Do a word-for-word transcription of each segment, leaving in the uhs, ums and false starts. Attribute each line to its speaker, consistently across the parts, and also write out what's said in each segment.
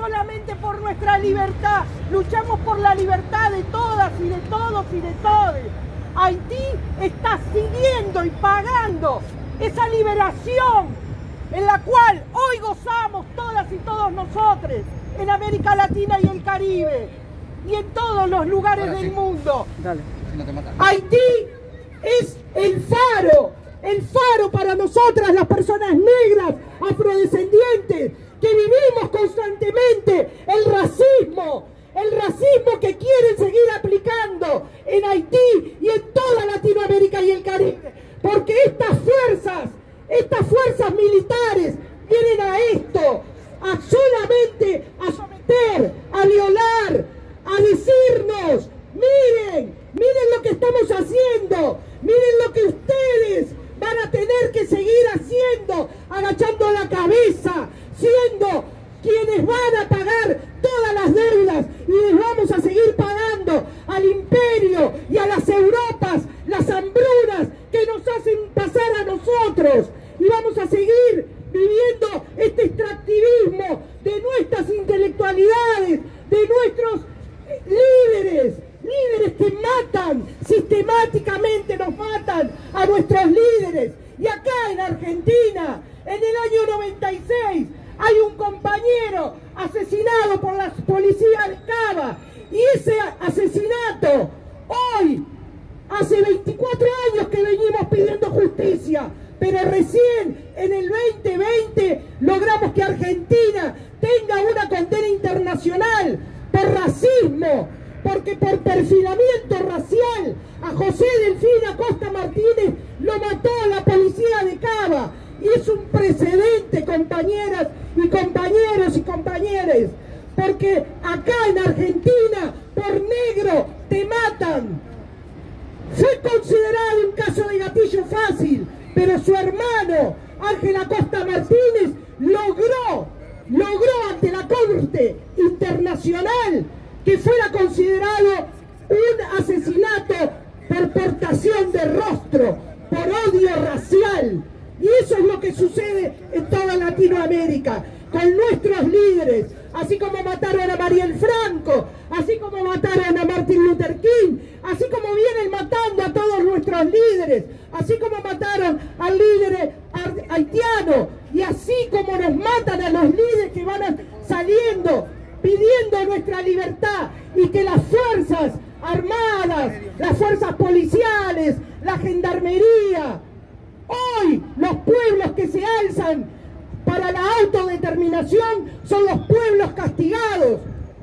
Speaker 1: solamente por nuestra libertad, luchamos por la libertad de todas y de todos y de todes. Haití está siguiendo y pagando esa liberación en la cual hoy gozamos todas y todos nosotros en América Latina y el Caribe y en todos los lugares Ahora del sí. mundo. Dale. Si no te matan. Haití es el faro, el faro para nosotras, las personas negras, afrodescendientes, que vivimos constantemente el racismo, el racismo que quieren seguir aplicando en Haití y en toda Latinoamérica y el Caribe, porque estas fuerzas, estas fuerzas militares vienen a esto, a solamente a someter, a violar, a decirnos, miren, miren lo que estamos haciendo, miren lo que ustedes van a tener que seguir haciendo, agachando la cabeza, siendo quienes van a pagar todas las deudas y les vamos a seguir pagando al imperio y a las Europas las hambrunas que nos hacen pasar a nosotros, y vamos a seguir viviendo este extractivismo de nuestras intelectualidades, de nuestros líderes, líderes que matan, sistemáticamente nos matan a nuestros líderes. Y acá en Argentina, en el año noventa y seis, hay un compañero asesinado por la policía de Cava, y ese asesinato, hoy, hace veinticuatro años que venimos pidiendo justicia, pero recién en el veinte veinte logramos que Argentina tenga una condena internacional por racismo, porque por perfilamiento racial a José Delfín Acosta Martínez lo mató la policía de Cava. Y es un precedente, compañeras y compañeros y compañeras, porque acá en Argentina por negro te matan. Fue considerado un caso de gatillo fácil, pero su hermano Ángel Acosta Martínez logró, logró ante la Corte Internacional que fuera considerado un asesinato por portación de rostro, por odio racial. Y eso es lo que sucede en toda Latinoamérica, con nuestros líderes, así como mataron a Mariel Franco, así como mataron a Martin Luther King, así como vienen matando a todos nuestros líderes, así como mataron al líder haitiano, y así como nos matan a los líderes que van saliendo pidiendo nuestra libertad, y que las fuerzas armadas, las fuerzas policiales, la gendarmería, hoy los pueblos que se alzan para la autodeterminación son los pueblos castigados,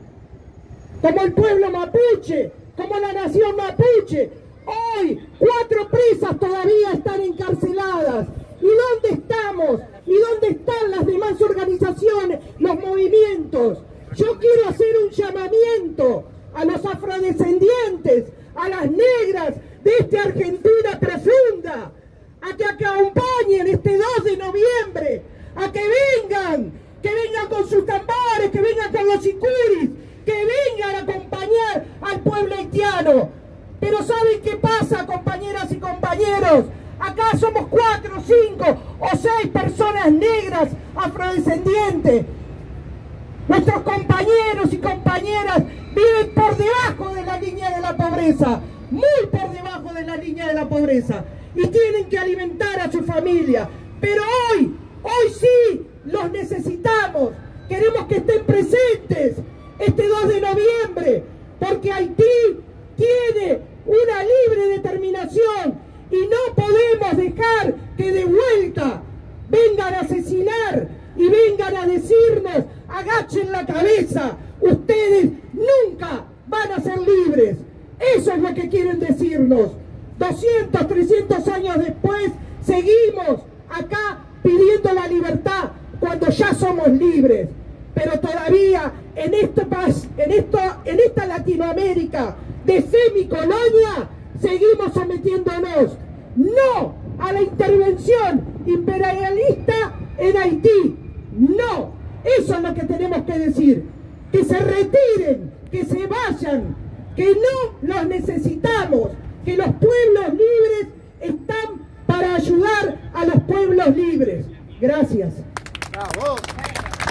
Speaker 1: como el pueblo mapuche, como la nación mapuche. Hoy cuatro presas todavía están encarceladas. ¿Y dónde estamos? ¿Y dónde están las demás organizaciones, los movimientos? Yo quiero hacer un llamamiento a los afrodescendientes, a las negras de esta Argentina profunda, a que acompañen este dos de noviembre, a que vengan, que vengan con sus tambores, que vengan con los sicuris, que vengan a acompañar al pueblo haitiano. Pero ¿saben qué pasa, compañeras y compañeros? Acá somos cuatro, cinco o seis personas negras afrodescendientes. Nuestros compañeros y compañeras viven por debajo de la línea de la pobreza, muy por debajo de la línea de la pobreza, y tienen que alimentar a su familia. Pero hoy, hoy sí los necesitamos. Queremos que estén presentes este dos de noviembre, porque Haití tiene una libre determinación y no podemos dejar que de vuelta vengan a asesinar y vengan a decirnos: agachen la cabeza, ustedes nunca van a ser libres. Eso es lo que quieren decirnos. doscientos, trescientos años después seguimos acá pidiendo la libertad cuando ya somos libres. Pero todavía en este país, en esto, en esta Latinoamérica de semicolonia, seguimos sometiéndonos no a la intervención imperialista en Haití. No, eso es lo que tenemos que decir. Que se retiren, que se vayan, que no los necesitamos, que los pueblos libres están para ayudar a los pueblos libres. Gracias.
Speaker 2: Bravo.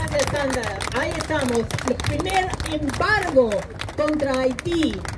Speaker 2: Gracias, Sandra. Ahí estamos. El primer embargo contra Haití.